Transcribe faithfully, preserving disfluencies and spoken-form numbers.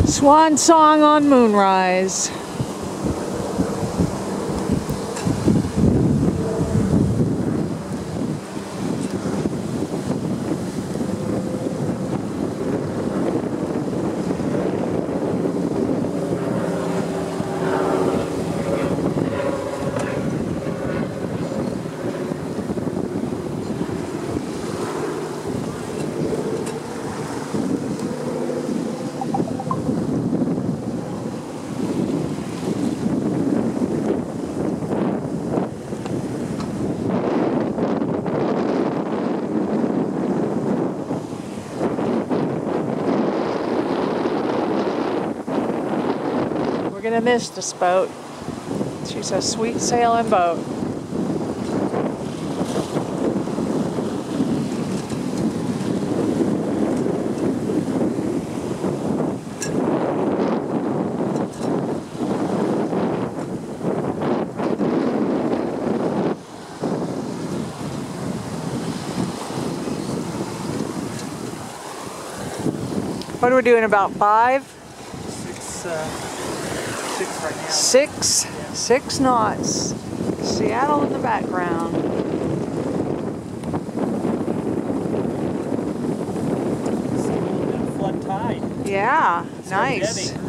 Swan song on Moonrise. We're gonna miss this boat. She's a sweet sailing boat. What are we doing, about five? Six, uh, six right now. Six? Yeah. Six knots. Seattle in the background. Flood tide. Yeah, So nice. heavy.